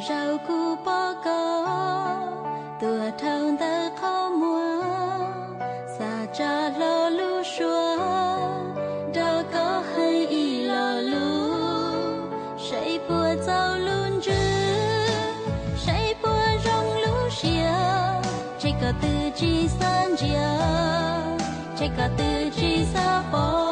rau cu bó có tua thâu tơ khó mua xa cha lo lu xua đâu có hay y lo lu say bùa dâu luôn chứ say bùa rong lu xia chạy có từ chi san chia chạy có từ chi xa bỏ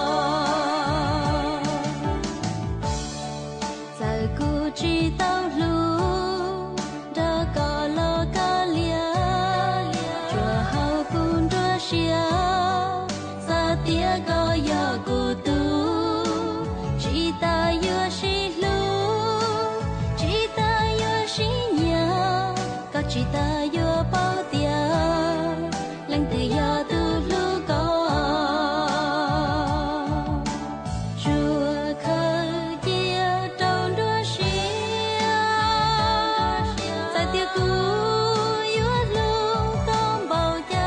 giờ cu chi tao lu đã có lo cả lia chùa hậu bùn đua xia xa tia có yo cu tu chỉ ta yo xí lu chỉ ta yo xí nhà có chỉ ta yo bao tia lăng từ yo tu lu có chùa khơi kia đâu đua xia tại tia cu yo lu con bao cha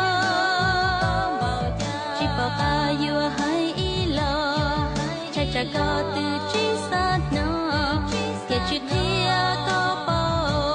chỉ bao ca yo hay ý lo cha cha có từ chỉ sát nó kia chỉ kia có bao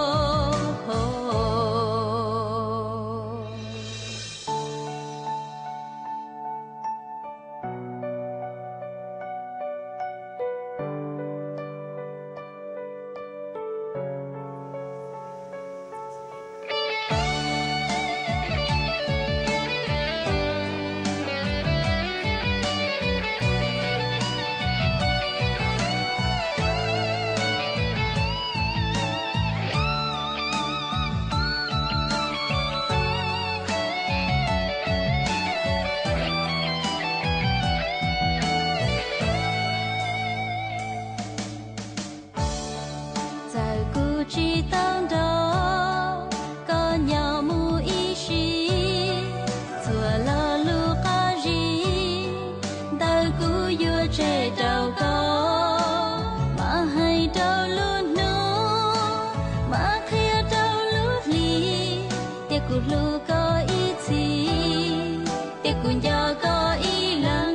chỉ tao đó có nhau mu ý chí thua lo lu ca gì đau cú yo che đâu có mà hay đâu luôn nữa mà kia đâu lúc li tiếc cú lu có ý gì tiếc cú nhỏ có ý lắng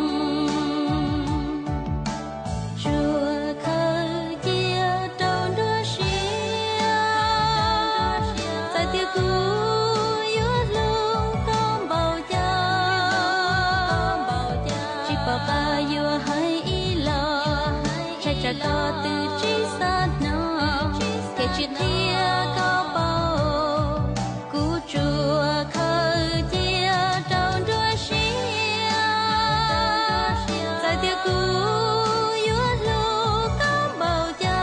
chùa khơi kia đâu đua xia tại tia cu yo lu con bao cha chỉ bao ca yo hay ý lo cha cha có từ chỉ sát nó kể chuyện tia có bao cú chùa khơi kia đâu đua xia tại tia cu yo lu con bao cha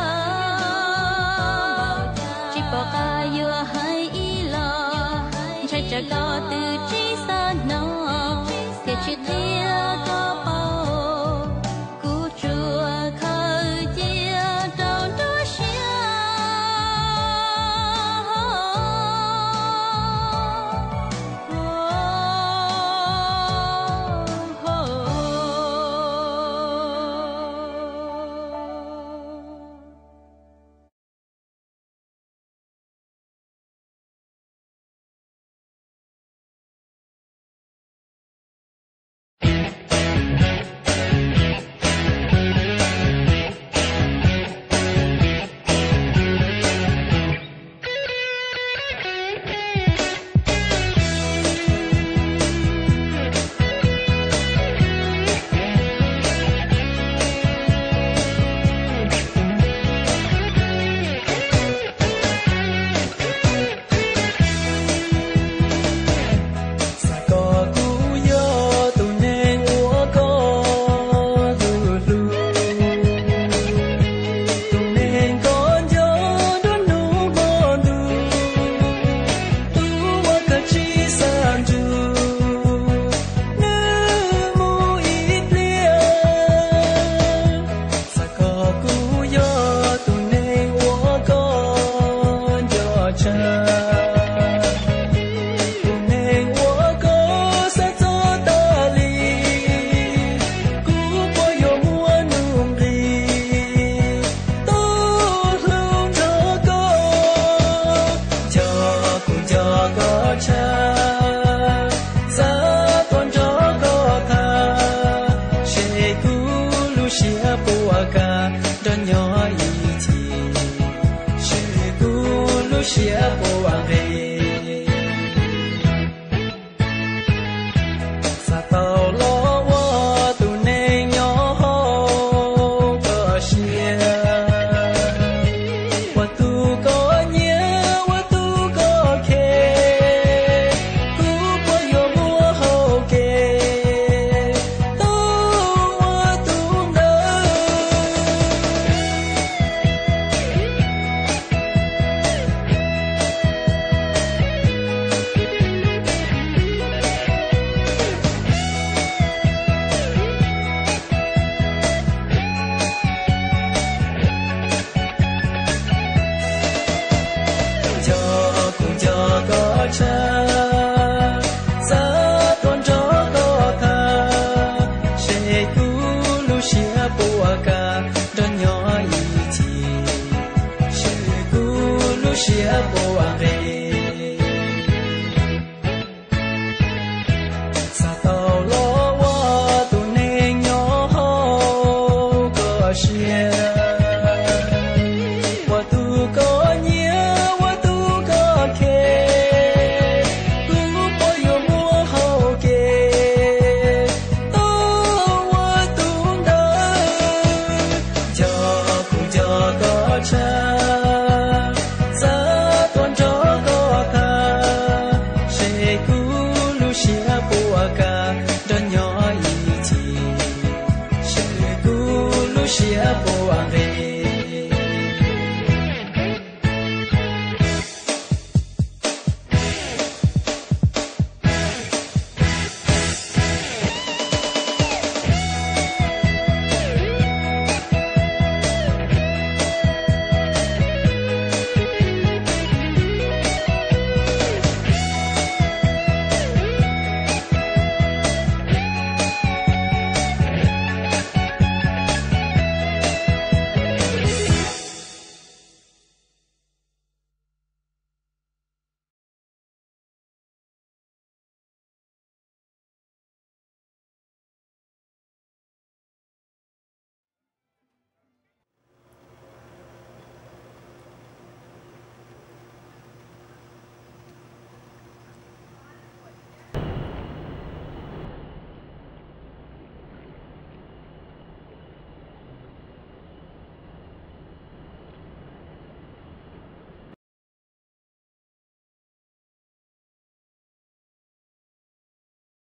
chỉ bao ca yo hay ý lo cha cha có từ chỉ sát nó kể chuyện tia có bao cú chùa khơi kia đâu đua xia xia bùa về sa tàu lo wa tu nên nhỏ ho có xia wa tu có nhớ wa tu có khe tu có yo mua ho kê tu wa tu nơ cho có cha sa tuần cho có tha sẽ cú lu xia bùa ca cho nhỏ ý chi sẽ cú lu xia bùa về sa tàu lo wa tu nên nhỏ ho có xia wa tu có nhớ wa tu có khe tu có yo mua ho kê tu wa tu đỡ cho có cha